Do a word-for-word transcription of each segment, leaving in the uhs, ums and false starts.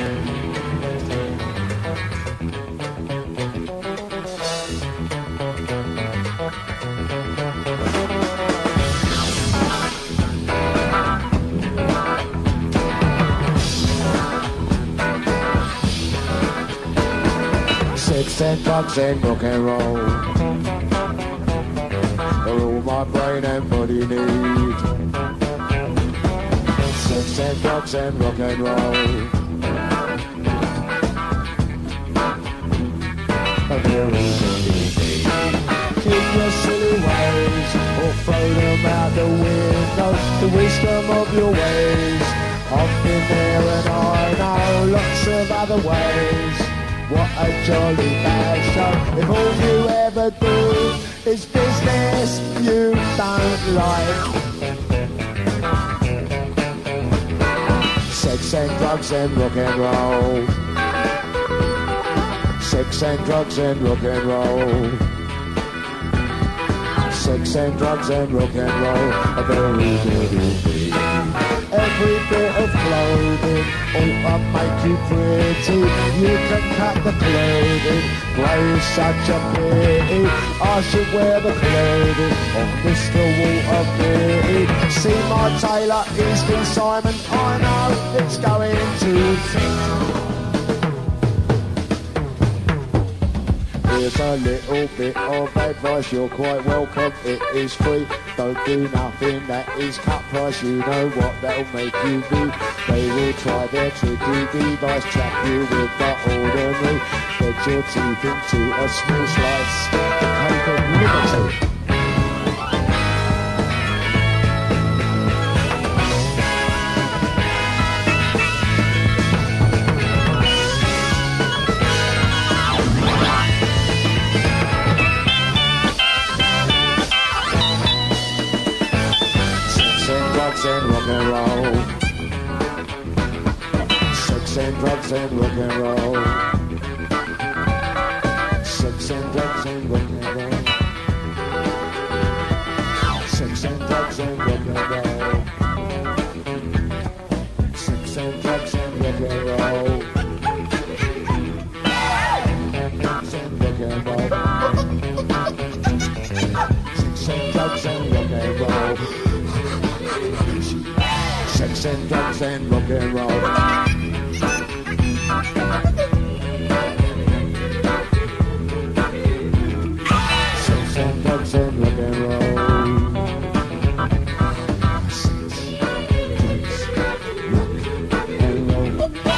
Sex and drugs and rock and roll are all my brain and body need. Sex and drugs and rock and roll are very easy. In your silly ways, or throw them out the window. The wisdom of your ways, I've been there and I know lots of other ways. What a jolly bad show. If all you ever do is business you don't like. Sex and drugs and rock and roll. Sex and drugs and rock and roll. Sex and drugs and rock and roll are very good. Every bit of clothing will make you pretty. You can cut the clothing, grey is such a pity. I should wear the clothing of Mister Walter Mitty. See my tailor, he's been Simon, I know it's going to fit. Here's a little bit of advice, you're quite welcome, it is free. Don't do nothing that is cut price, you know what that'll make you be. They will try their tricky device, trap you with the ordinary. Get your teeth into a small slice, the cake of liberty. And rock and roll. Sex and drugs and rock and roll. Sex and drugs and rock and roll. Sex and drugs and rock and roll. Sex and drugs and rock and roll. Drugs and rock and roll. Sex and drugs and rock and roll. Sex and drugs and rock and roll. Sex and drugs and rock and roll. Sex, drugs, rock and roll.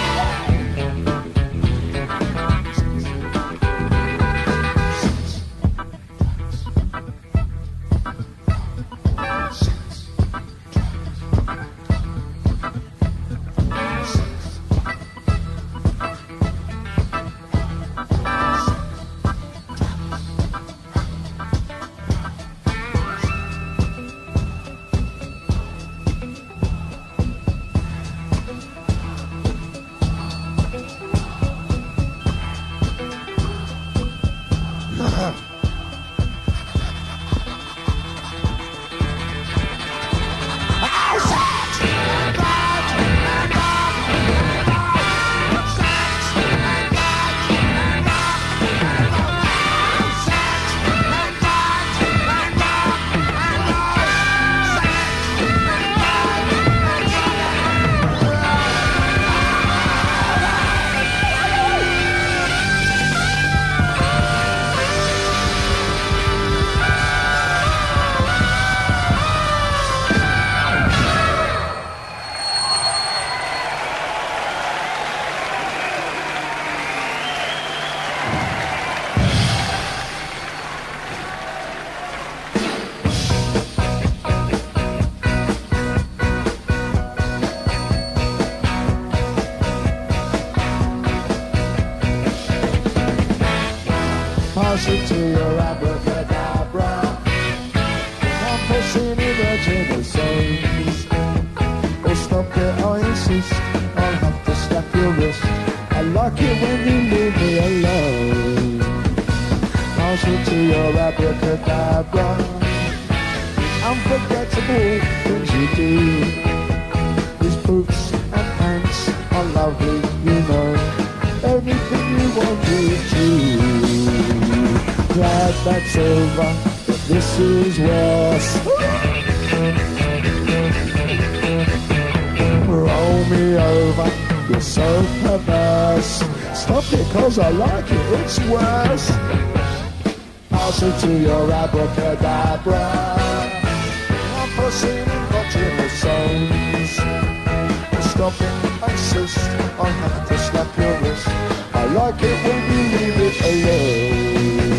Pass it to your abracadabra. I'm pushing irregular zones. Or stop it, I insist. I'll have to slap your wrist. I like it when you leave me alone. Pass it to your abracadabra. Unforgettable things you do. These boots and pants are lovely, you know. that's over, but this is worse. Roll me over, you're so perverse. Stop it cause I like it, it's worse. Pass it to your abracadabra. I'm proceeding, watching the songs. Stop it, insist, I have to slap your wrist. I like it when you leave it alone.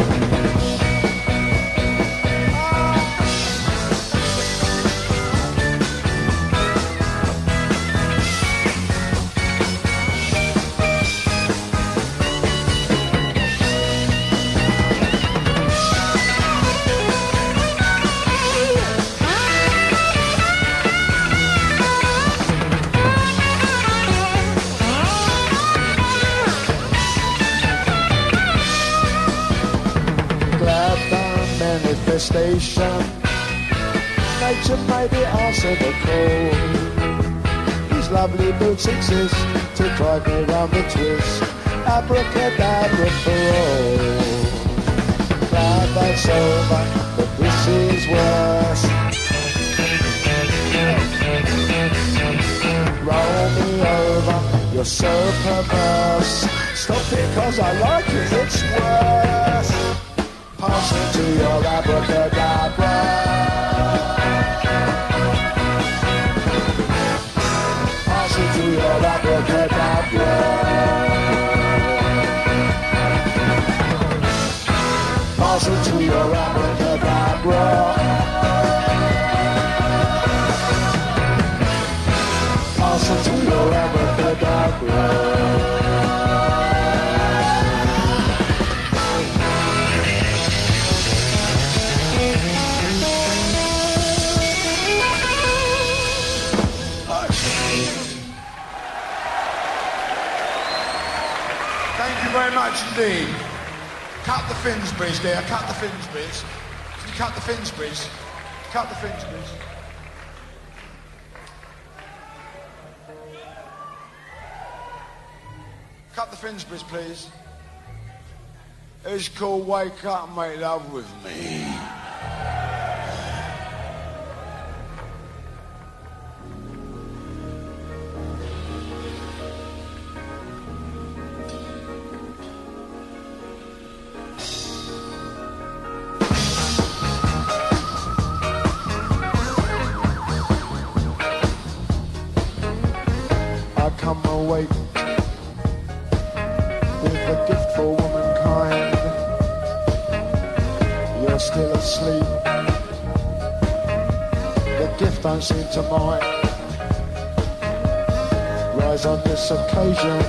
Station. Nature made it answer the call. These lovely boots exist to drive me round the twist. Abracadabra for all. Glad that's over, but this is worse. Roll me over, you're so perverse. Stop it cause I like it, it's worse. Pass it to your abracadabra. Pass it to your abracadabra. Pass it to your abracadabra. Pass it to your abracadabra. Very much indeed. Cut the Finsburys there, cut the Finsburys. Can you cut the Finsburys? Cut the Finsburys. Cut the Finsburys, please. It's called Wake Up and Make Love With Me. Come awake with a gift for womankind. You're still asleep. The gift don't seem to mind. Rise on this occasion,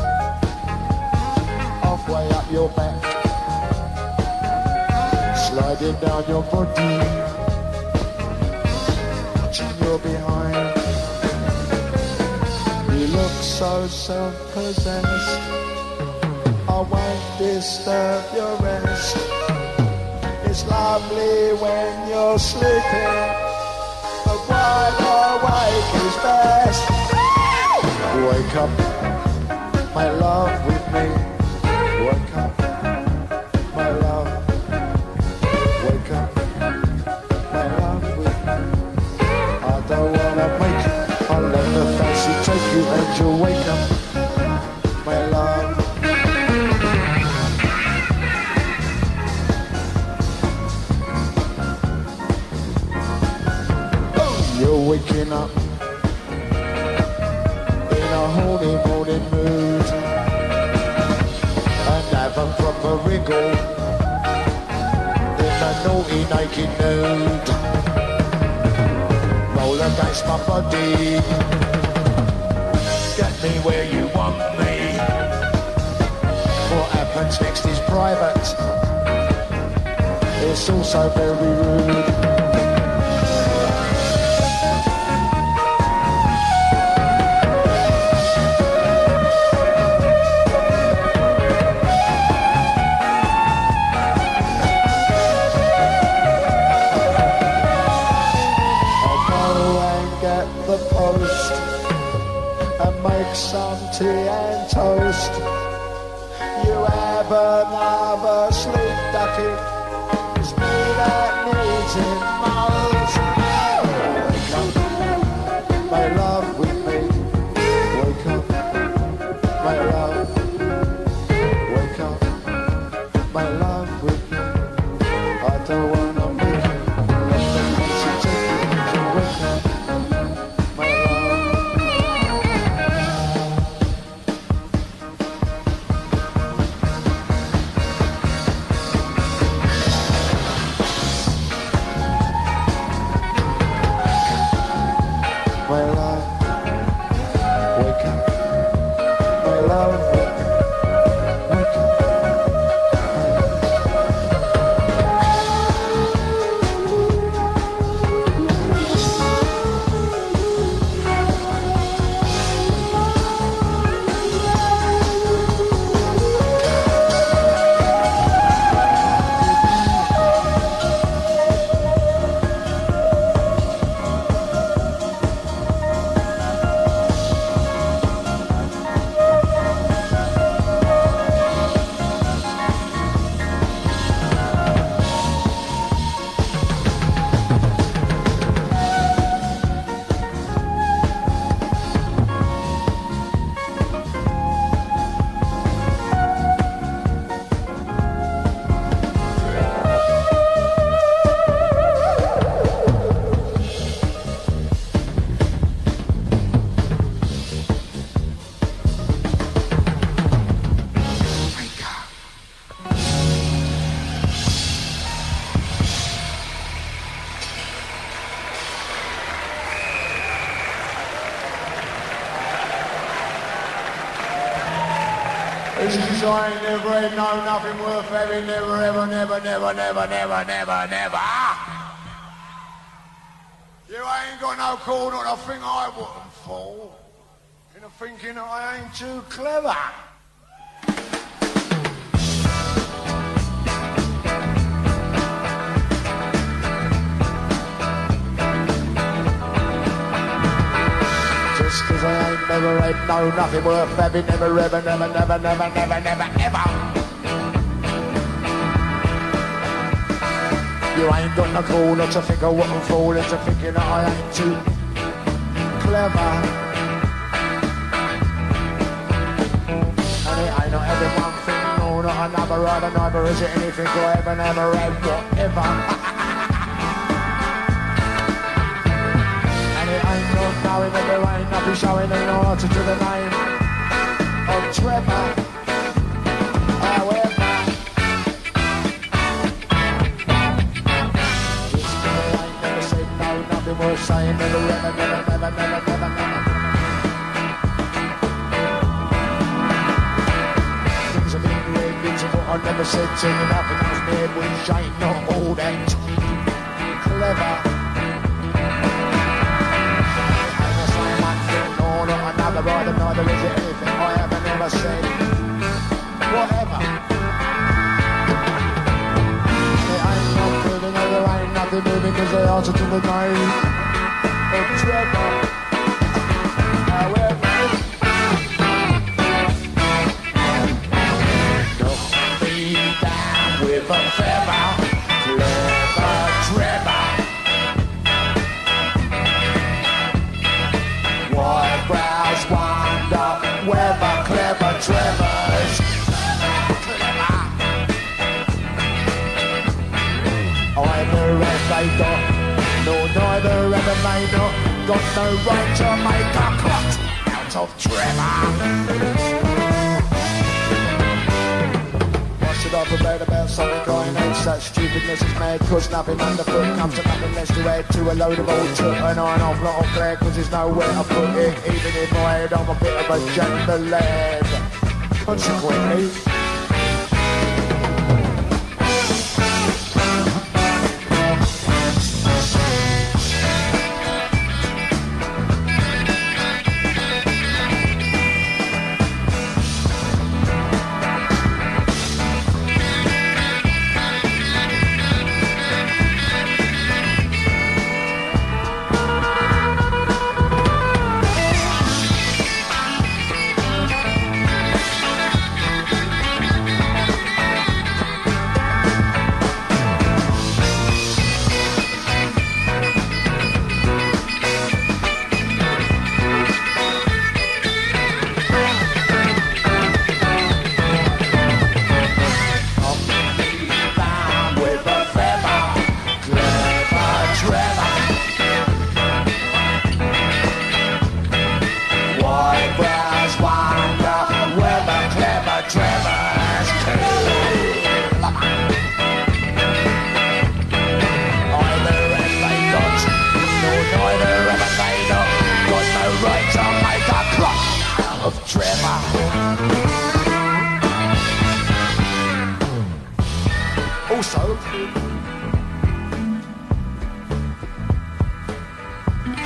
halfway up your back, sliding down your body, touching your behind. You look so self-possessed, I won't disturb your rest. It's lovely when you're sleeping, but wide awake is best. Wake up, my love, with me. Wake up, my love. Wake up, my love, with me. I don't wanna make you, I'll let the fancy take you and you'll wake up, my love. Oh, you're waking up in a horny morning mood and have a proper wriggle in a naughty naked nude. Roll against my body, get me where you want me. What happens next is private, it's also very rude. Some tea and toast. You have never, never sleep ducking. It's me that needs it most. Wake up, my love with me. Wake up, my love. Wake up, my love with me. I don't wanna make it. Let the music take me. Wake up, my love. My love, wake up, my love, wake up. This is I ain't never had no nothing worth having, never, ever, never, never, never, never, never, never. You ain't got no call not to think I wouldn't fall. Into thinking that I ain't too clever. Just cause I ain't never had no nothing worth having, never, ever, never, never, never, never, never, ever. You ain't got no call not to think I wouldn't fall into thinking that I ain't too clever. And it ain't not having one thing, no, not another, either, neither is it anything I ever, never had, whatever. Ain't no knowing that there ain't nothing showing in order to the name of Trevor. However, just cause I ain't never said no, nothing worth saying, never, ever, never, never, never, never, never, never. Things have been weird, things of what I never said to you, nothing else made, which ain't not all that clever. Another rider, neither is it anything I haven't ever said. Whatever. It ain't not moving, no, there ain't nothing moving, cause they answer to the name of Trevor. However, knock me down with a feather, clever Trevor. White brows wonder whether clever Trevor's clever. Either have they got, no neither ever they not got no right to make a clot out of Trevor. Why should I prepared about something going on? Such stupidness is mad, cause nothing underfoot comes to nothing less to add to a load of old took and on off, not on glad, cause there's nowhere to put it. Even in my head, I'm a bit of a gentle lad. Consequently,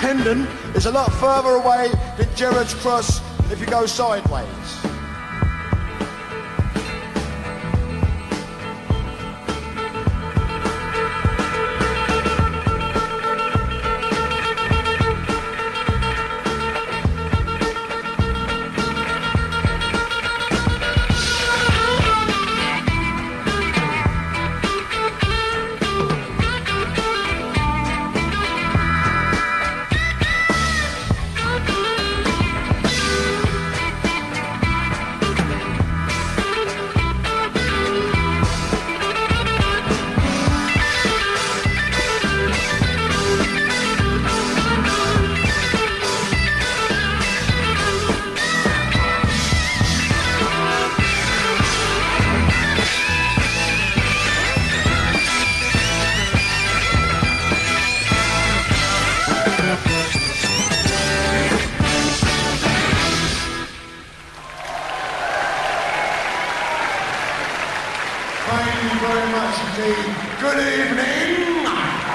Hendon is a lot further away than Gerrard's Cross if you go sideways. Good evening.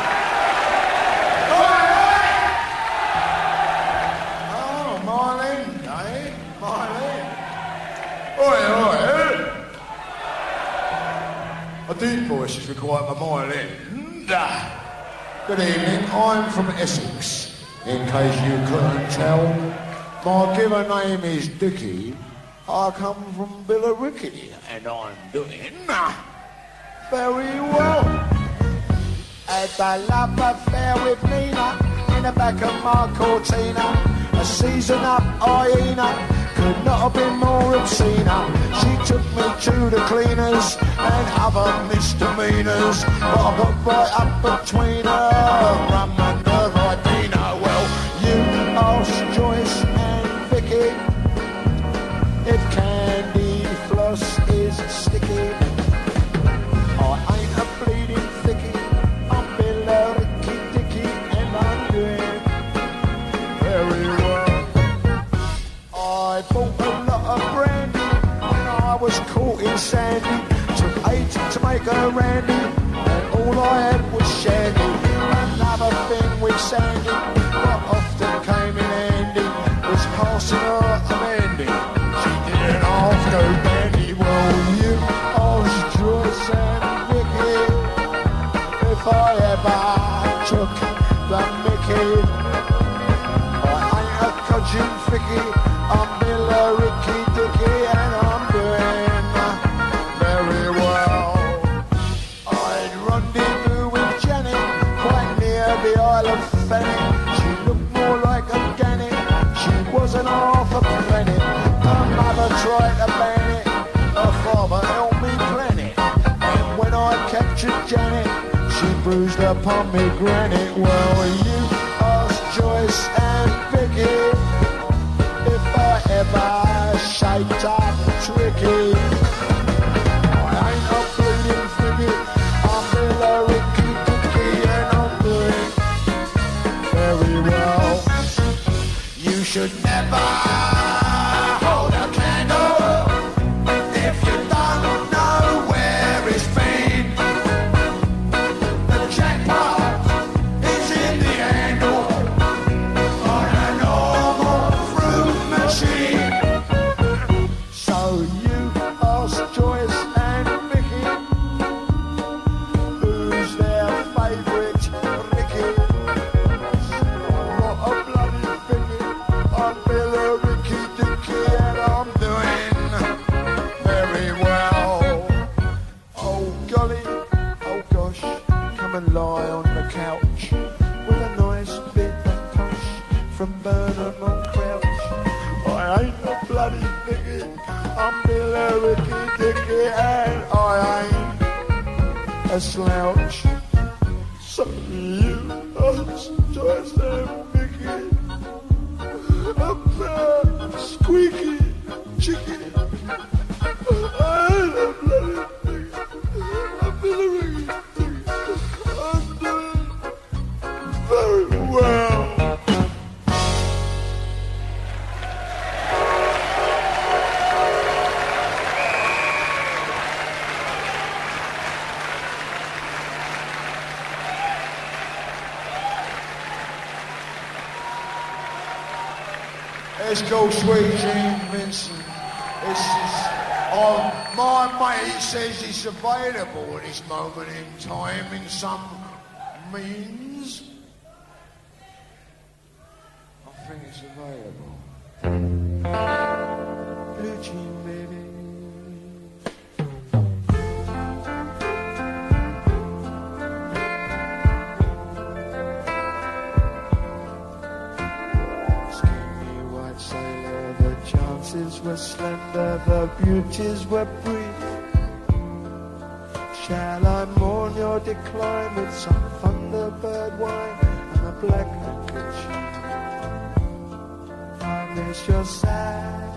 Oi, oi. Oh, Marlin, eh? Marlin. Oi, oi. A deep voice is required by Marlin. Good evening, I'm from Essex. In case you couldn't tell, my given name is Dickie. I come from Billericay, and I'm doing very well. Had a love affair with Nina in the back of my Cortina. A season up hyena could not have been more obscene. She took me to the cleaners and other misdemeanors, but I got right up between her rum and her Ribena. Well, you asked Joyce and Vicky if candy floss is sticky. I ain't a bleeding thickie, I'm Billericay Dicky, and I'm doing very well. I bought a lot of brandy when I was caught in Sandy. Took eight to make a randy, and all I had was shandy. Another thing with Sandy, what often came in handy, was passing her a mandy. She didn't half go dandy. Well, you asked Joyce and if I ever took the mickey, I ain't a codging ficky, I'm Billericay Dicky, and I'm doing very well. I'd rendezvous with Janet quite near the Isle of Thanet. She looked more like a gannet, she wasn't half a planet. Her mother tried to ban it, her father helped me plan it, and when I captured Janet, she bruised upon me granite. Well, you asked Joyce and Vicky if I ever shaped up tricky. I ain't a bleeding figgy, I'm Billericay Dicky, and I'm doing very well. You should never hold a candle if you don't know where it's been. Lie on the couch with a nice bit of push from Burnham on Crouch. I ain't a bloody nigga, I'm Billericay Dicky, and I ain't a slouch. So you asked Joyce and Vicky about squeaky chicken. I ain't a bloody nigga, I'm Billericay. Very well. It's called Sweet Jean Vincent. It's just, oh, my mate says it's available at this moment in time in some means. I think it's available. Blue Jean, baby. Were slender, the beauties were brief. Shall I mourn your decline with some Thunderbird wine and a black handkerchief? I miss your sad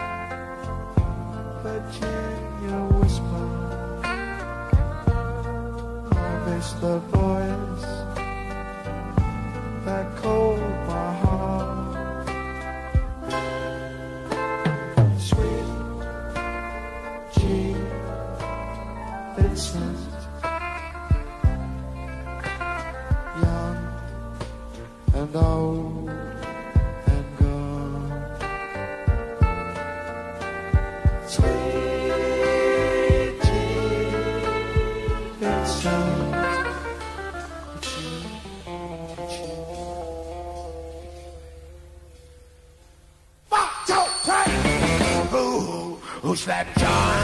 Virginia whisper. I miss the voice that called my heart. Vincent, young and old and gone. Sweet Jean Vincent. One, two, three. Who, who's that John?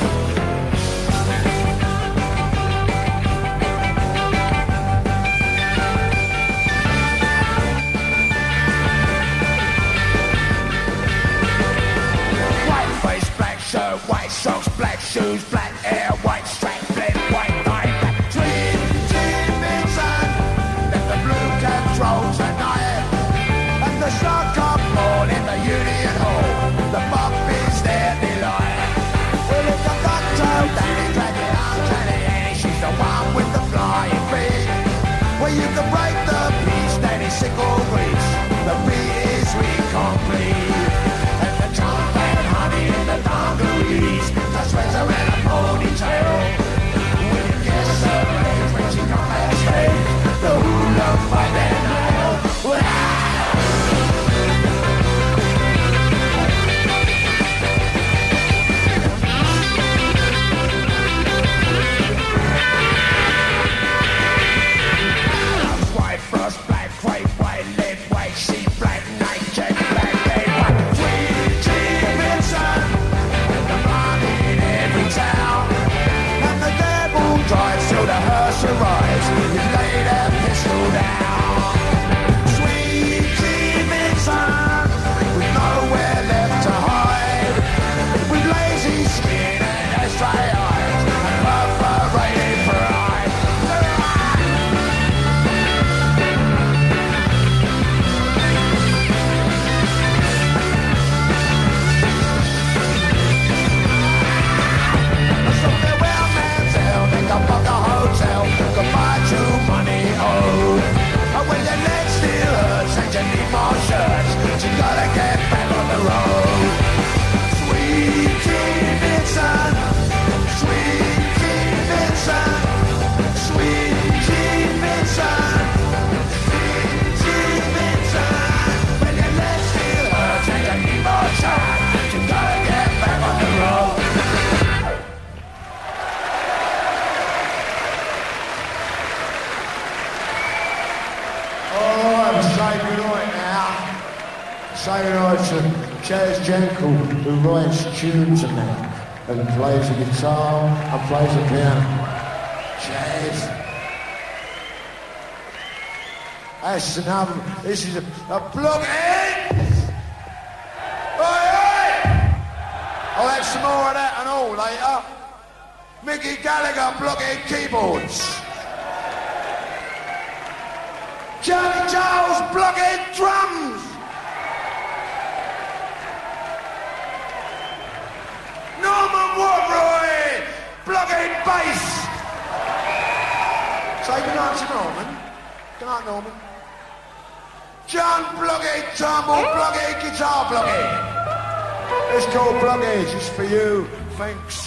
White socks, black shoes, black hair, white strap, blend, white tie, black Sweet Jean Vincent. Let the blue control tonight. And the shark up all in the Union Hall. The mob is their delight. Well, it's a cocktail, Danny, dragging on Danny Annie. She's the one with the flying feet. Well, you can break the peace, Danny sickle grease. The beat is incomplete. And the jump and honey in the dungarees. The sweater and a ponytail. When you guess her age, when she come backstage, the hula fight and nail. White frost, black crepe, white lead, white sheep, black nightcap, black day, white Sweet Jean Vincent. The money in every town. And the devil drives till the hearse arrives. You lay that pistol down. Sweet Jean Vincent, with nowhere left to hide. With lazy skin and ashtray eyes. And perforated pride. Go fuck a hotel, go buy two money owed. And when your leg still hurts and you need more shirts, you gotta get back on the road. Sweet Jean Vincent, Sweet Jean Vincent, Sweet Jean Vincent, Sweet Jean Vincent. When your leg still hurts and you need more shirts, you gotta get back on the road. Alright, say goodnight now. Say goodnight to Chaz Jankel, who writes tunes and that, and plays the guitar and plays the piano. Chaz. That's another, this is a, a blockhead! Oi, oi! I'll have some more of that and all later. Mickey Gallagher, blockhead keyboards. Charlie Charles, blockhead drums. Norman Woodroy, blockhead bass. Say goodnight to Norman. Good night, Norman. John, blockhead tumble, blockhead guitar, blockhead. It's called Blockheads, it's for you. Thanks.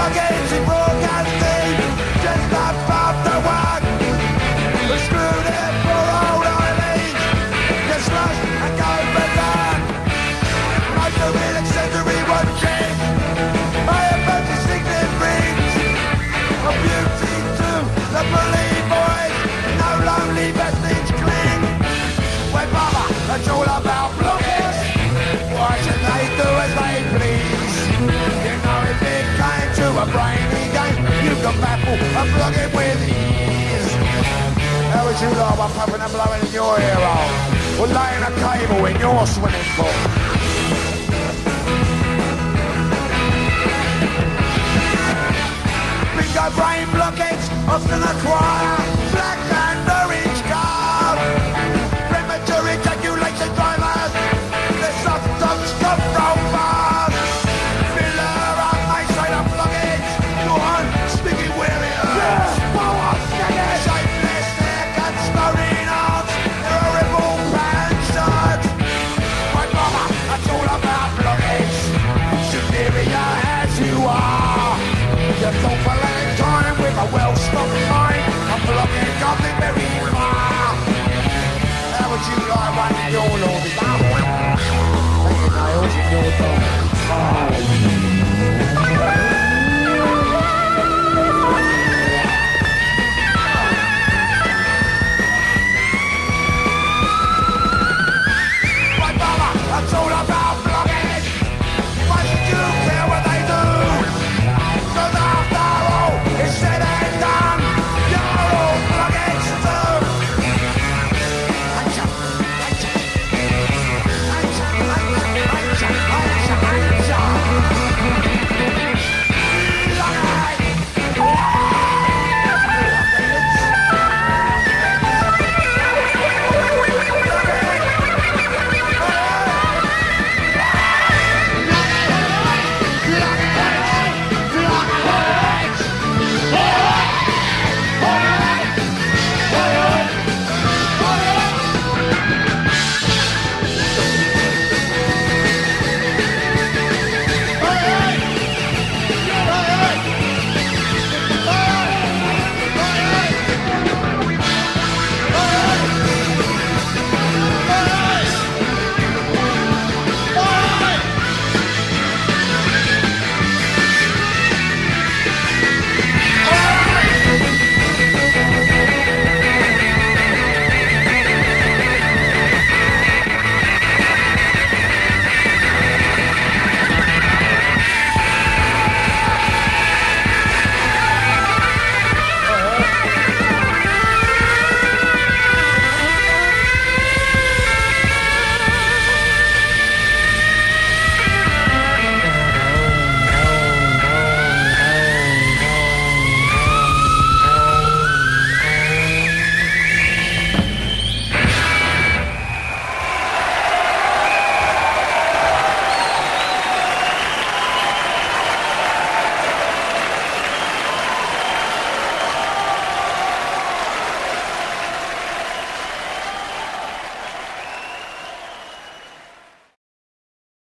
blockheads in broadcasting, just above the one. The screw there for old Eileen, get slashed and go berserk. Like the real accessory watching, I have bunch signet rings, a beauty to the bully boys, no lonely vestige cling. When mama, that's all about blockheads, why should they do as they please? You know if it came to a brainy game, you can baffle a blockhead with ease. How would you like one puffing and blowing in your ear hole, or laying a cable in your swimming pool? Bingo brain blockheads often acquire